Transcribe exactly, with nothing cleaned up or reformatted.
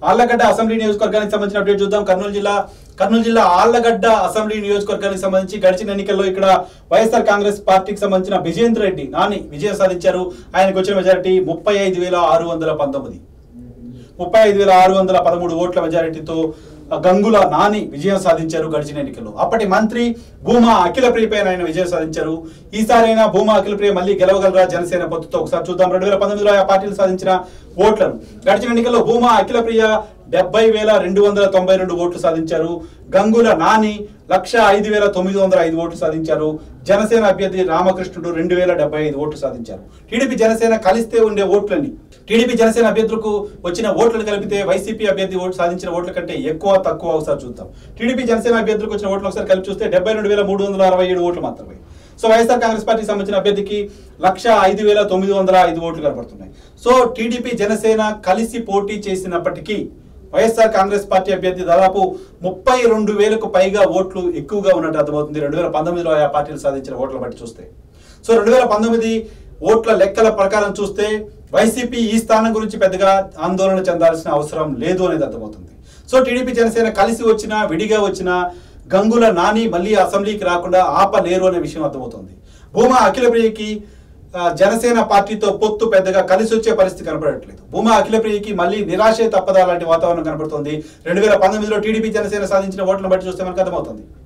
Allagadda assembly నియోజకవర్గానికి సంబంధించిన update చూద్దాం. కర్నూలు జిల్లా కర్నూలు జిల్లా ఆళ్లగడ్డ అసెంబ్లీ నియోజకవర్గానికి సంబంధించి గడిచిన ఎన్నికల్లో ఇక్కడ వైఎస్ఆర్ కాంగ్రెస్ పార్టీకి సంబంధించిన విజయేంద్ర రెడ్డి నాని విజయం సాధించారు. ఆయనకు వచ్చిన మెజారిటీ ముప్పై ఐదు వేల ఆరు వందల పంతొమ్మిది ముప్పై ఐదు వేల ఆరు వందల పదమూడు ఓట్ల మెజారిటీతో గంగుల నాని విజయం సాధించారు గడిచిన ఎన్నికల్లో. అప్పటి మంత్రి భూమా అఖిలప్రియ పైన ఆయన విజయం సాధించారు. ఈసారైనా భూమా అఖిలప్రియ మళ్ళీ గెలవగలరా జనసేన పొత్తుతో? ఒకసారి చూద్దాం. రెండు వేల పంతొమ్మిదిలో ఆ పార్టీలు సాధించిన ఓట్లను. గడిచిన ఎన్నికల్లో భూమా అఖిలప్రియ డెబ్బై వేల రెండు వందల తొంభై రెండు ఓట్లు సాధించారు. గంగుల నాని లక్ష ఐదు వేల తొమ్మిది వందల ఐదు ఓట్లు సాధించారు. జనసేన అభ్యర్థి రామకృష్ణుడు రెండు వేల డెబ్బై ఐదు ఓట్లు సాధించారు. టీడీపీ జనసేన కలిస్తే ఉండే ఓట్లని టీడీపీ జనసేన అభ్యర్థులకు వచ్చిన ఓట్లను కలిపితే వైసీపీ అభ్యర్థి ఓటు సాధించిన ఓట్ల కంటే ఎక్కువ తక్కువ ఒకసారి చూద్దాం. టీడీపీ జనసేన అభ్యర్థులకు వచ్చిన ఓట్లు ఒకసారి కలిపి చూస్తే డెబ్బై రెండు వేల మూడు వందల అరవై ఏడు ఓట్లు మాత్రమే. సో వైఎస్ఆర్ కాంగ్రెస్ పార్టీకి సంబంధించిన అభ్యర్థికి లక్ష ఐదు వేల తొమ్మిది వందల ఐదు ఓట్లు కనబడుతున్నాయి. సో టీడీపీ జనసేన కలిసి పోటీ చేసినప్పటికీ వైఎస్ఆర్ కాంగ్రెస్ పార్టీ అభ్యర్థి దాదాపు ముప్పై రెండు వేలకు పైగా ఓట్లు ఎక్కువగా ఉన్నట్టు అర్థమవుతుంది రెండు వేల పంతొమ్మిదిలో ఆ పార్టీలు సాధించిన ఓట్ల బట్టి చూస్తే. సో రెండు వేల పంతొమ్మిది ఓట్ల లెక్కల ప్రకారం చూస్తే వైసీపీ ఈ స్థానం గురించి పెద్దగా ఆందోళన చెందాల్సిన అవసరం లేదు అనేది అర్థమవుతుంది. సో టీడీపీ జనసేన కలిసి వచ్చినా విడిగా వచ్చినా గంగుల నాని మళ్ళీ అసెంబ్లీకి రాకుండా ఆపలేరు అనే విషయం అర్థమవుతుంది. భూమా అఖిలప్రియకి జనసేన పార్టీతో పొత్తు పెద్దగా కలిసి వచ్చే పరిస్థితి కనపడట్లేదు. భూమా అఖిలప్రియకి మళ్ళీ నిరాశే తప్పదా లాంటి వాతావరణం కనపడుతుంది. రెండు వేల పంతొమ్మిదిలో టీడీపీ జనసేన సాధించిన ఓట్లను బట్టి చూస్తే మనకు అర్థమవుతుంది.